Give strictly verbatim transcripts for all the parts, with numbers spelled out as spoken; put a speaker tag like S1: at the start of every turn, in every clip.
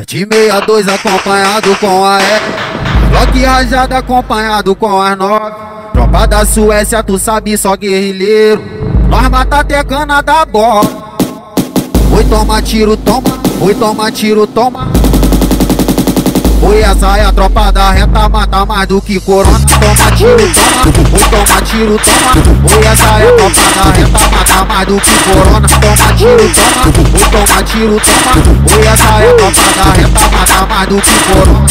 S1: De sessenta e dois acompanhado com a E, Glock rajada acompanhado com as nove. Tropa da Suécia, tu sabe, só guerrilheiro. Nós mata até cana da bola. Oi, toma tiro, toma. Oi, toma tiro, toma. Oi, essa é a tropa da reta, mata mais do que corona. Toma tiro, toma. Oi, toma tiro, toma. Oi, essa é a tropa da reta, mata mais do que corona. Toma tiro, toma. Oi, toma tiro, toma. Oi, essa é a tropa da reta, mata mais do que corona.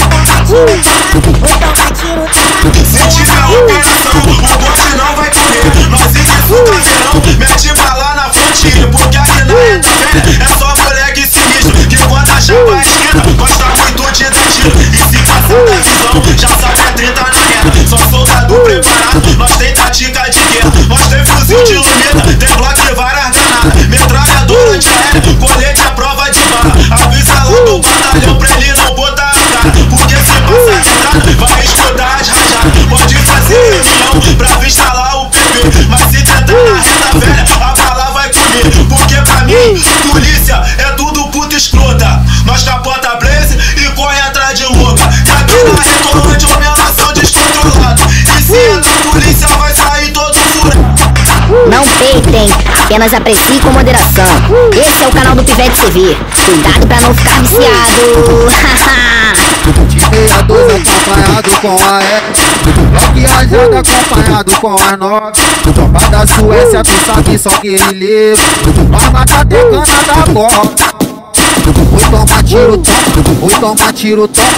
S2: Se tiver operação, o bote não vai correr. Nós inicia o caveirão, mete bala na fronte. Porque aqui na reta velha é só moleque sinistro que quando a chapa é esquina gosta muito de dar tiro. E se passar da visão, já sabe a treta na reta. Só soldado preparado, nós tem tática de guerra. Nós tem fuzil de luneta, tem bloco e várias granadas. Metralhadora antiaérea, colete à prova de bala. Avisa lá do batalhão pra ele não botar a cara. Porque se passar de nada, vai escutar as rajadas. Pode fazer reunião pra vir instalar o P P. Mas se tentar na reta velha, a bala vai comer. Porque pra mim, polícia é tudo puta escrota. Nós capota blaze e corre atrás de louca. E aqui na reta onde uma relação descontrolada. E se entrar a polícia vai sair todo furado.
S3: Não peitem, apenas apreciem com moderação. Esse é o canal do Pivete Servir. Cuidado pra não ficar viciado.
S1: De sessenta e dois acompanhado com a E, Glock rajada acompanhado com as nove. Tropa da Suécia, tu sabe, só guerrilheiro. Nós mata até cana da bola. Oi, toma tiro, toma. Oi, toma tiro, toma.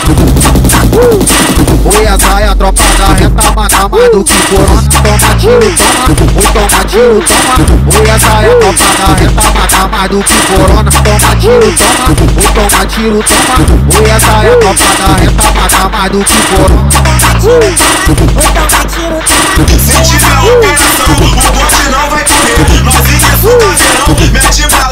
S1: Oi, essa é a tropa da reta, mata mais do que corona. Toma tiro, toma. Oi, toma tiro, toma. Oi, essa é a tropa da reta, mata mais do que corona. Toma tiro, toma. Oi, toma tiro, toma. Oi, essa é a tropa da reta, mata mais do que corona.
S2: Se tiver operação, o bote não vai correr. Nós inicia o caveirão, mete bala